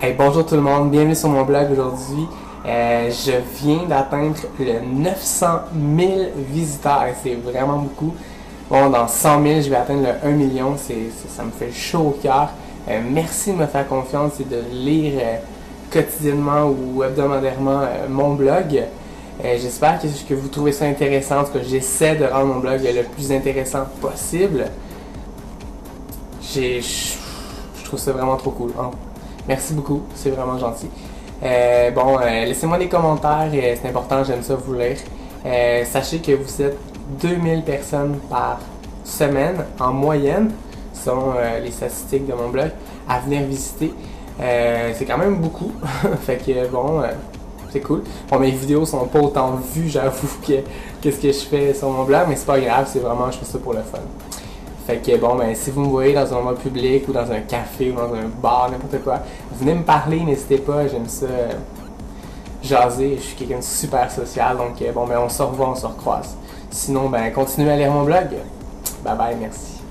Hey, bonjour tout le monde, bienvenue sur mon blog aujourd'hui. Je viens d'atteindre le 900 000 visiteurs, c'est vraiment beaucoup. Bon, dans 100 000, je vais atteindre le 1 million, ça me fait chaud au cœur. Merci de me faire confiance et de lire quotidiennement ou hebdomadairement mon blog. J'espère que vous trouvez ça intéressant, que j'essaie de rendre mon blog le plus intéressant possible. Je trouve ça vraiment trop cool. Merci beaucoup, c'est vraiment gentil. Laissez-moi des commentaires, c'est important, j'aime ça vous lire. Sachez que vous êtes 2000 personnes par semaine en moyenne, selon les statistiques de mon blog, à venir visiter. C'est quand même beaucoup, fait que c'est cool. Bon, mes vidéos sont pas autant vues, j'avoue, que ce que je fais sur mon blog, mais c'est pas grave, c'est vraiment, je fais ça pour le fun. Fait que si vous me voyez dans un endroit public ou dans un café ou dans un bar, n'importe quoi, venez me parler, n'hésitez pas, j'aime ça jaser, je suis quelqu'un de super social, donc on se revoit, on se recroise. Sinon, continuez à lire mon blog. Bye bye, merci.